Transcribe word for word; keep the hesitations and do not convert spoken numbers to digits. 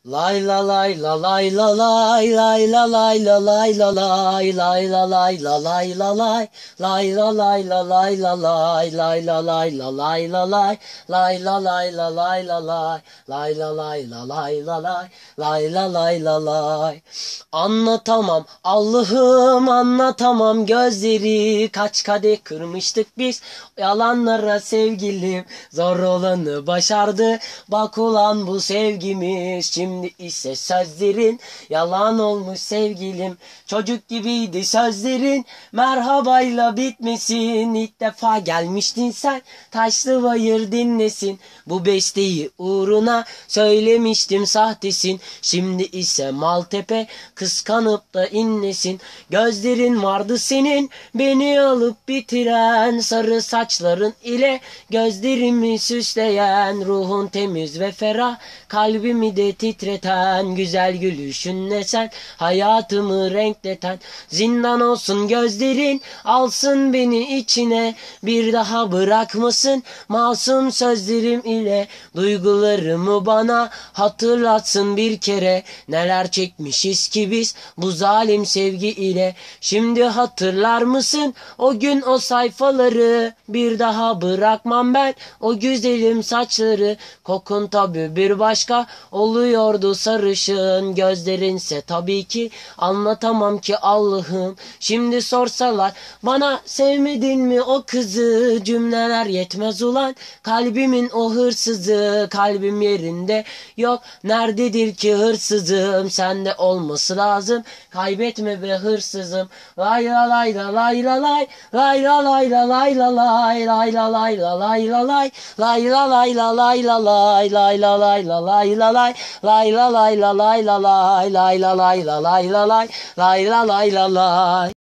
Lay la lay la lay la lay lay la lay la lay la lay lay la lay la lay la lay lay la lay la lay la lay lay la lay la lay la lay lay la lay la lay la lay lay la lay la lay la lay lay la lay la lay. Anlatamam Allah'ım, anlatamam gözleri, kaç kadeh kırmıştık biz yalanlara sevgilim, zor olanı başardı bak ulan bu sevgimiz. Şimdi ise sözlerin yalan olmuş sevgilim, çocuk gibiydi sözlerin, merhabayla bitmesin. İlk defa gelmiştin sen, taşlı bayır dinlesin, bu besteyi uğruna söylemiştim sahtesin. Şimdi ise Maltepe kıskanıp da inlesin. Gözlerin vardı senin beni alıp bitiren, sarı saçların ile gözlerimi süsleyen, ruhun temiz ve ferah, kalbimi de titreten, güzel gülüşünle sen hayatımı renkleten. Zindan olsun gözlerin, alsın beni içine, bir daha bırakmasın masum sözlerim ile, duygularımı bana hatırlatsın bir kere, neler çekmişiz ki biz bu zalim sevgi ile. Şimdi hatırlar mısın o gün o sayfaları, bir daha bırakmam ben o güzelim saçları, kokun tabi bir başka oluyordu sarışın, gözlerinse tabii ki anlatamam ki Allah'ım. Şimdi sorsalar bana sevmedin mi o kızı, cümleler yetmez ulan kalbimin o hırsızı, kalbim yerinde yok nerededir ki hırsızım, sende olması lazım kaybetme be hırsızım. Lay la lay la lay la lay lay la lay la lay la lay lay la lay la lay la lay lay la lay la lay la lay lay la lay la lay la lay lay la lay la lay la lay lay la lay la lay la lay lay la lay la lay.